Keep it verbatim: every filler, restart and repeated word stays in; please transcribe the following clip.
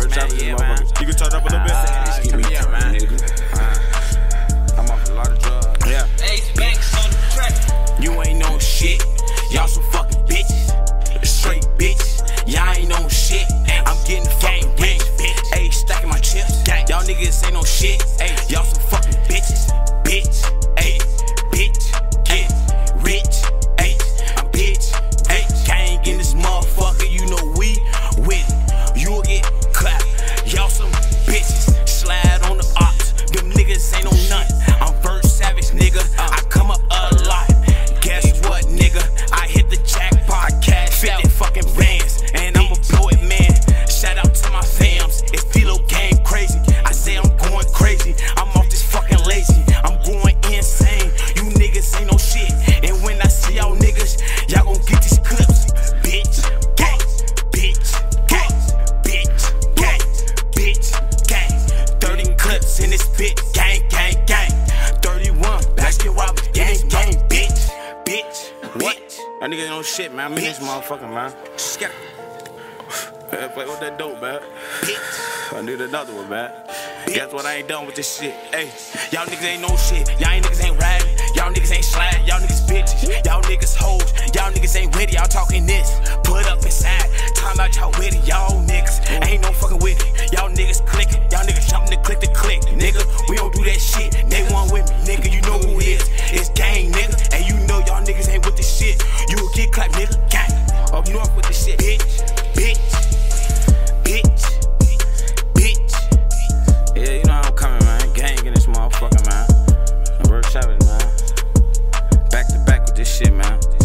man, yeah, man. You can turn up a little bit. Uh, turn me up, man. Uh, I'm off a lot of drugs. Yeah. You ain't no shit. Y'all some fucking bitches. Straight bitches. Y'all ain't no shit. I'm getting fucking rich. Ayy, stacking my chips. Y'all niggas ain't no shit. Ayy, y'all some fucking bitches. Bitch. Ayy, bitch. Get rich. Ayy, I'm bitch. Ayy, gang in this motherfucker. You know we with it. You'll get clapped. Y'all some bitches. Slide on the ops. Them niggas ain't no nothing. I'm first savage, nigga. I come up a lot. Guess what, nigga? I hit the jackpot. I cash out fucking bands, and I'ma blow it, man. Shout out to my fams. It's Philo game crazy. I say I'm going crazy. I'm off this fucking lazy. I'm going insane. You niggas ain't no shit. And when I see y'all niggas, y'all gon' get these clips. Bitch, gang, bitch, gang, bitch, gang, bitch, gang. thirty clips in this bitch. Gang, gang, gang. thirty-one basket robbers. Gang, gang, bitch. Bitch, what? That nigga ain't no shit, man. I'm in this motherfucker, man. Scatter. Play with that dope, man. Bitch. I need another one, man. Bitch. Guess what? I ain't done with this shit. Hey, y'all niggas ain't no shit. Y'all ain't niggas ain't riding. Y'all niggas ain't sliding. Y'all niggas bitches. Y'all niggas hoes. Y'all niggas ain't with it. Y'all talking this. Put up inside. Time out y'all with it. Y'all niggas ain't no fucking with it. Y'all niggas clicking. Y'all niggas jumping to click to click. Nigga, we don't do that shit. They one with me. Nigga, you know who it is. It's gang, nigga. And you know y'all niggas ain't with this shit. You will get clapped, nigga. Gang. Up north with this shit. Bitch. Bitch. Bitch. Bitch. Yeah, you know how I'm coming, man. Gang in this motherfucker, man. Work shopping, man. Back to back with this shit, man.